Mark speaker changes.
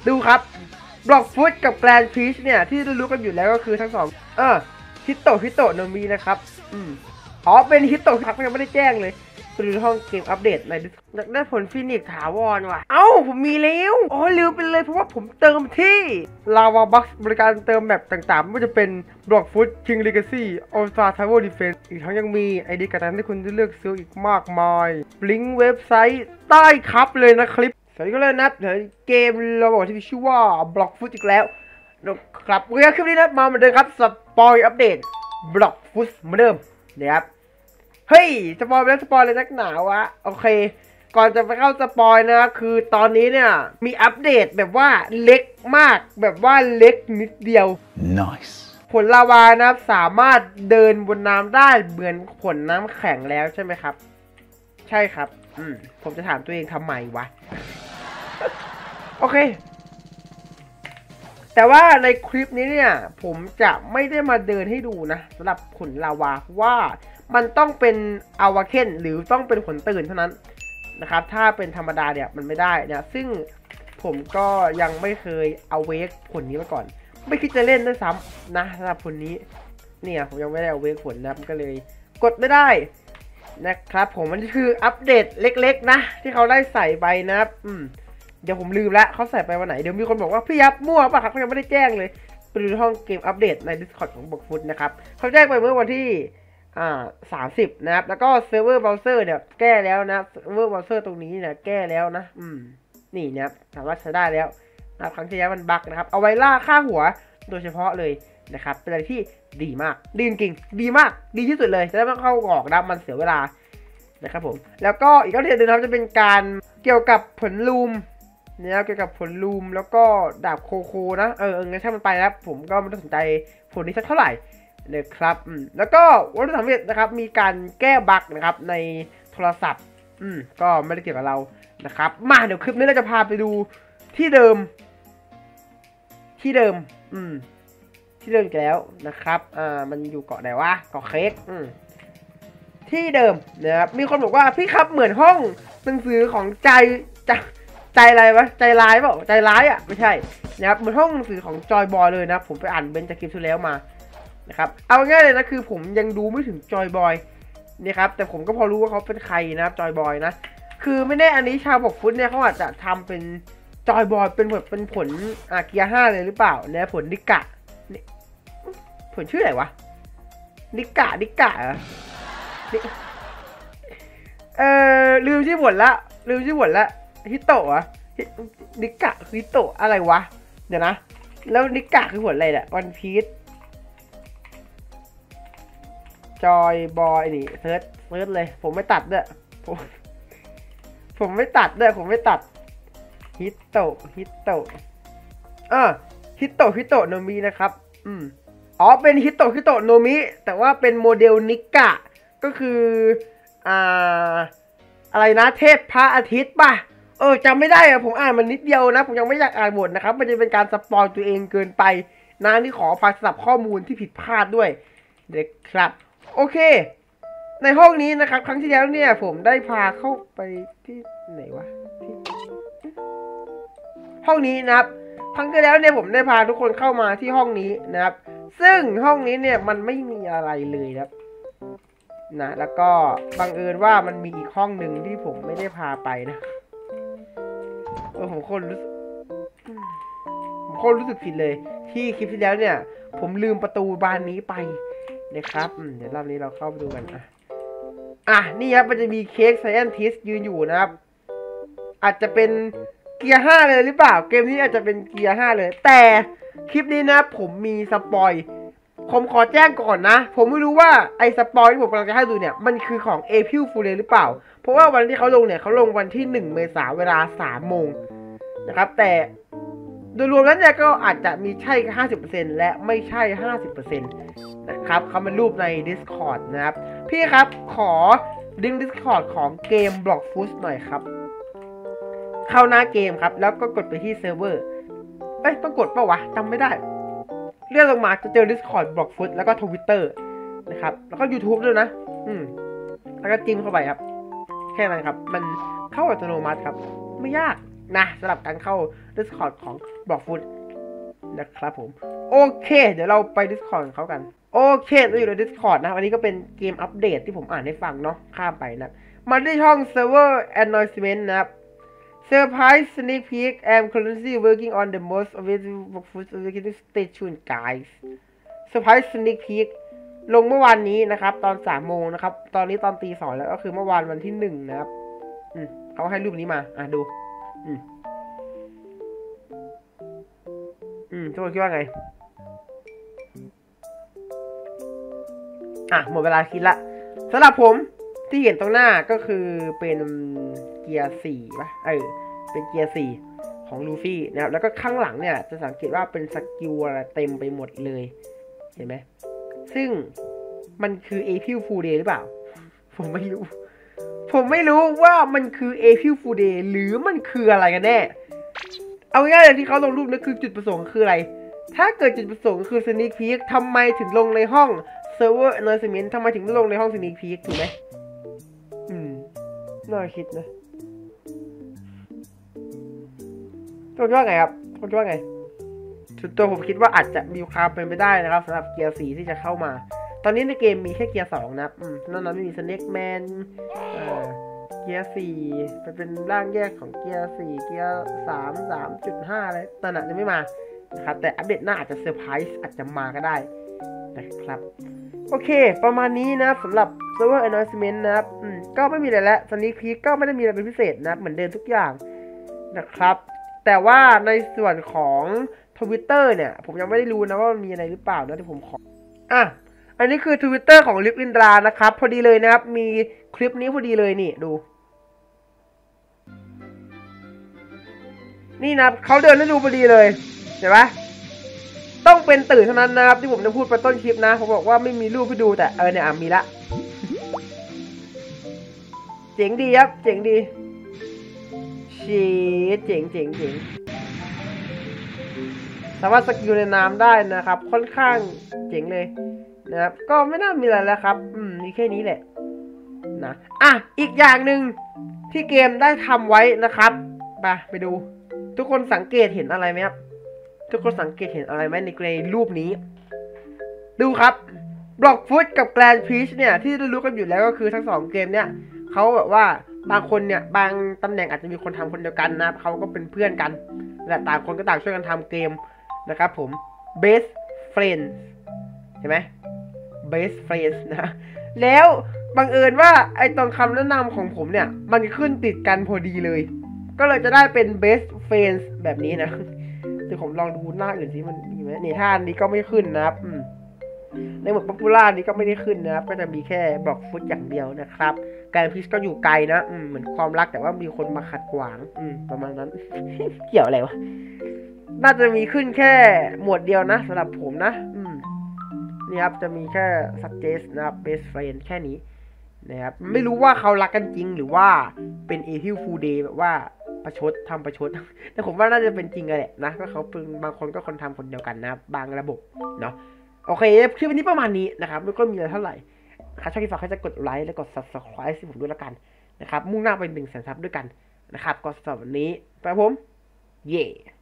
Speaker 1: ดูครับบล็อกฟุตกับแกรนด์พีชเนี่ยที่รู้กันอยู่แล้วก็คือทั้งสองฮิโตะโนมินะครับเป็นฮิโตะครับยังไม่ได้แจ้งเลยไปดูห้องเกมอัปเดตในได้ผลฟินิกถาวรว่ะผมมีแล้วลืมไปเลยเพราะว่าผมเติมที่ลาวาบัคบริการเติมแบบต่างๆไม่ว่าจะเป็นบล็อกฟุตคิงเลกาซี่ออลสตาร์ทาวเวอร์ดีเฟนส์อีกทั้งยังมีไอเดียการที่คุณจะเลือกซื้ออีกมากมายลิงก์เว็บไซต์ใต้ครับเลยนะคลิปสวัสดีก็เลยนะเดี๋ยวเกมเราบอกที่มีชื่อว่าบล็อกฟุตอีกแล้วครับเรื่องคลิปนี้นะมาเหมือนเดิมครับสปอยอัปเดตบล็อกฟุตเหมือนเดิมนะครับเฮ้ยสปอยแล้วสปอยเลยนักหนาวะโอเคก่อนจะไปเข้าสปอยนะครับคือตอนนี้เนี่ยมีอัปเดตแบบว่าเล็กมากแบบว่าเล็กนิดเดียว
Speaker 2: nice
Speaker 1: ผลลาวานะครับสามารถเดินบนน้ำได้เหมือนผลน้ำแข็งแล้วใช่ไหมครับใช่ครับผมจะถามตัวเองทำไมวะ โอเคแต่ว่าในคลิปนี้เนี่ยผมจะไม่ได้มาเดินให้ดูนะสำหรับผลลาวาว่ามันต้องเป็นอวาเคนหรือต้องเป็นผลตื่นเท่านั้นนะครับถ้าเป็นธรรมดาเนี่ยมันไม่ได้เนี่ยซึ่งผมก็ยังไม่เคยเอาเวกผลนี้มาก่อนไม่คิดจะเล่นด้วยซ้ำนะสำหรับผลนี้เนี่ยผมยังไม่ได้เอาเวกผลนะก็เลยกดไม่ได้นะครับผมมันคืออัปเดตเล็กๆนะที่เขาได้ใส่ไปนะครับเดี๋ยวผมลืมแล้วเขาใส่ไปวันไหนเดี๋ยวมีคนบอกว่าพี่ยับมั่วป่ะครับเขายังไม่ได้แจ้งเลยไปดูห้องเกมอัปเดตใน Discord ของบล็อกฟุตนะครับเขาแจ้งไปเมื่อวันที่30นะครับแล้วก็เซิร์ฟเวอร์เบราว์เซอร์เนี่ยแก้แล้วนะเซิร์ฟเวอร์เบราว์เซอร์ตรงนี้เนี่ยแก้แล้วนะนี่นะครับสามารถใช้ได้แล้วนะครั้งที่แล้วมันบั๊กนะครับเอาไว้ล่าค่าหัวโดยเฉพาะเลยนะครับเป็นอะไรที่ดีมากดีจริงดีมากดีที่สุดเลยจะได้ไม่เข้าออกนะมันเสียเวลานะครับผมแล้วก็อีกอัปเดตหนึ่งนะครับจะเป็นการเกี่ยวกับผลลูมเนี่ยเกี่ยวกับผลลูมแล้วก็ดาบโคโคนะงั้นถ้ามันไปแล้วผมก็ไม่ได้สนใจผลนี้สักเท่าไหร่นะครับแล้วก็วันที่31นะครับมีการแก้บั๊กนะครับในโทรศัพท์ก็ไม่ได้เกี่ยวกับเรานะครับมาเดี๋ยวคลิปนี้เราจะพาไปดูที่เดิมที่เดิมอีกแล้วนะครับมันอยู่เกาะไหนวะเกาะเค้กที่เดิมนะครับมีคนบอกว่าพี่ครับเหมือนห้องหนังสือของใจอะไรวะใจร้ายเปล่าใจร้ายไม่ใช่นะครับเหมือนห้องหนังสือของจอยบอยเลยนะผมไปอ่านเบนจากคลิปที่แล้วมานะครับเอาง่ายเลยนะคือผมยังดูไม่ถึงจอยบอยนี่ครับแต่ผมก็พอรู้ว่าเขาเป็นใครนะครับจอยบอยนะคือไม่แน่อันนี้ชาวบล็อกฟุตเนี่ยเขาอาจจะทำเป็นจอยบอยเป็นแบบเป็นผลเกียร์5เลยหรือเปล่าเนี่ยผลนิกะผลชื่ออะไรวะนิกะเหรอลืมชื่อผลละฮิโตะนิกะฮิโตะอะไรวะเดี๋ยวนะแล้วนิกะคือผลอะไรเนี่ยวันพีชจอยบอยนี่เซิร์ชเลยผมไม่ตัดด้วยผมไม่ตัดฮิโตะฮิโตะโนมินะครับเป็นฮิโตะโนมิแต่ว่าเป็นโมเดลนิกะก็คืออะไรนะเทพพระอาทิตย์ป่ะจำไม่ได้ผมอ่านมันนิดเดียวนะผมยังไม่อยากอ่านหมดนะครับมันจะเป็นการสปอยตัวเองเกินไปนะนี่ขออภัยสำหรับข้อมูลที่ผิดพลาดด้วยเด็กครับโอเคในห้องนี้นะครับครั้งที่แล้วเนี่ยผมได้พาเข้าไปที่ไหนวะที่ห้องนี้นะครับครั้งที่แล้วเนี่ยผมได้พาทุกคนเข้ามาที่ห้องนี้นะครับซึ่งห้องนี้เนี่ยมันไม่มีอะไรเลยครับนะแล้วก็บังเอิญว่ามันมีอีกห้องหนึ่งที่ผมไม่ได้พาไปนะผมคนรู้สึกผิดเลยที่คลิปที่แล้วเนี่ยผมลืมประตูบานนี้ไปนะครับเดี๋ยวรอบนี้เราเข้าไปดูกันนี่ครับมันจะมีเค้กไซแอนทิสยืนอยู่นะครับอาจจะเป็นเกียร์5เลยหรือเปล่าเกมนี้อาจจะเป็นเกียร์5เลยแต่คลิปนี้นะผมมีสปอยผมขอแจ้งก่อนนะผมไม่รู้ว่าไอ้สปอยที่ผมกำลังจะให้ดูเนี่ยมันคือของ April Fool หรือเปล่าเพราะว่าวันที่เขาลงเนี่ยเขาลงวันที่1 เมษายนเวลา 3 โมงนะครับแต่โดยรวมแล้วเนี่ยก็อาจจะมีใช่ 50% และไม่ใช่ 50% นะครับเขาเป็นรูปใน Discord นะครับพี่ครับขอลิงก์ Discord ของเกม Block Foot หน่อยครับเข้าหน้าเกมครับแล้วก็กดไปที่เซิร์ฟเวอร์ต้องกดป่าวะจำไม่ได้เลื่อนลงมาจะเจอ Discord บล็อกฟุตแล้วก็ Twitter นะครับแล้วก็ YouTube ด้วยนะแล้วก็จิ้มเข้าไปครับแค่นั้นครับมันเข้าอัตโนมัติครับไม่ยากนะสำหรับการเข้า Discord ของ Blockfoot นะครับผมโอเคเดี๋ยวเราไป Discord ของเขากันโอเคเราอยู่ใน Discord นะวันนี้ก็เป็นเกมอัปเดตที่ผมอ่านให้ฟังเนาะข้ามไปนะมาที่ช่อง Server Announcement นะครับ Surprise Sneak Peek I'm currently working on the most available Blockfoot Stay tuned guys Surprise Sneak Peek ลงเมื่อวานนี้นะครับตอน3 โมงนะครับตอนนี้ตอนตี 2แล้วก็คือเมื่อวานวันที่1นะครับเขาให้รูปนี้มาดูทุกคนคิดว่าไงหมดเวลาคิดละสำหรับผมที่เห็นตรงหน้าก็คือเป็นเกียร์4ป่ะเป็นเกียร์4ของลูฟี่นะครับแล้วก็ข้างหลังเนี่ยจะสังเกตว่าเป็นสกิลอะไรเต็มไปหมดเลยเห็นไหมซึ่งมันคือ April Fool Day หรือเปล่าผมไม่รู้ว่ามันคือ April Fool Day หรือมันคืออะไรกันแน่เอาง่ายๆเลยที่เขาลงรูปนั่นคือจุดประสงค์คืออะไรถ้าเกิดจุดประสงค์คือ Sneak Peek ทำไมถึงลงในห้อง Server Announcement ทำไมถึงไม่ลงในห้อง Sneak Peek ถูกไหมน่าคิดนะตัวคิดว่าไงครับตัวคิดว่าไงส่วนตัวผมคิดว่าอาจจะมีความเป็นไปได้นะครับสำหรับเกียร์4ที่จะเข้ามาตอนนี้ในเกมมีแค่เกียร์2นะนอกนั้นไม่มี Snake Man เกียร์4เป็นร่างแยกของเกียร์4เกียร์3 3.5 อะไรนั่นน่ะยังไม่มานะครับแต่อัปเดตหน้าอาจจะเซอร์ไพรส์อาจจะมาก็ได้นะครับโอเคประมาณนี้นะสำหรับ Server Announcement นะครับก็ไม่มีอะไรแล้ว Sneak Peek ก็ไม่ได้มีอะไรเป็นพิเศษนะเหมือนเดิมทุกอย่างนะครับแต่ว่าในส่วนของ Twitter เนี่ยผมยังไม่ได้รู้นะว่ามีอะไรหรือเปล่านะที่ผมขออันนี้คือ Twitter ของลิฟอินดรานะครับพอดีเลยนะครับมีคลิปนี้พอดีเลยนี่ดูนี่นะเขาเดินให้ดูพอดีเลยเห็นไหมต้องเป็นตื่นเท่านั้นนะครับที่ผมจะพูดไปต้นคลิปนะผมบอกว่าไม่มีรูปให้ดูแต่เนี่ยมีละเจ๋งดีครับเจ๋งดีชีเจ๋งสามารถสกิลในน้ำได้นะครับค่อนข้างเจ๋งเลยนะครับก็ไม่น่ามีอะไรแล้วครับมีแค่นี้แหละนะอีกอย่างหนึ่งที่เกมได้ทำไว้นะครับไปดูทุกคนสังเกตเห็นอะไรไหมครับทุกคนสังเกตเห็นอะไรไหมในรูปนี้ดูครับบล็อกฟุตกับแกรนด์พีชเนี่ยที่รู้กันอยู่แล้วก็คือทั้ง2เกมเนี่ยเขาแบบว่าบางคนเนี่ยบางตำแหน่งอาจจะมีคนทำคนเดียวกันนะเขาก็เป็นเพื่อนกันและต่างคนก็ต่างช่วยกันทำเกมนะครับผม best friends เห็นไหม best friends นะแล้วบังเอิญว่าไอตอนคำแนะนำของผมเนี่ยมันขึ้นติดกันพอดีเลยก็เลยจะได้เป็น best friends แบบนี้นะเดี๋ยวผมลองดูหน้าอื่นสิมันมีไหมนี่ท่านี้ก็ไม่ขึ้นนะครับในหมวดป๊อปปูล่านี้ก็ไม่ได้ขึ้นนะครับก็จะมีแค่บล็อกฟุตอย่างเดียวนะครับการพิชก็อยู่ไกลนะเหมือนความรักแต่ว่ามีคนมาขัดขวางประมาณนั้น เกี่ยวอะไรวะน่าจะมีขึ้นแค่หมวดเดียวนะสำหรับผมนะนี่ครับจะมีแค่ suggest นะครับ best friend แค่นี้นะครับไม่รู้ว่าเขารักกันจริงหรือว่าเป็น April Fool Day แบบว่าประชดแต่ผมว่าน่าจะเป็นจริงแหละนะก็เขาเป็นบางคนก็คนทำคนเดียวกันนะบางระบบเนาะโอเคคลิปนี้ประมาณนี้นะครับไม่ก็มีอะไรเท่าไหร่ใครชอบที่ฝากให้จะกดไลค์และกด subscribe ให้ผมด้วยละกันนะครับมุ่งหน้าไป100,000 ซับด้วยกันนะครับก็สำหรับวันนี้ไปผมเย่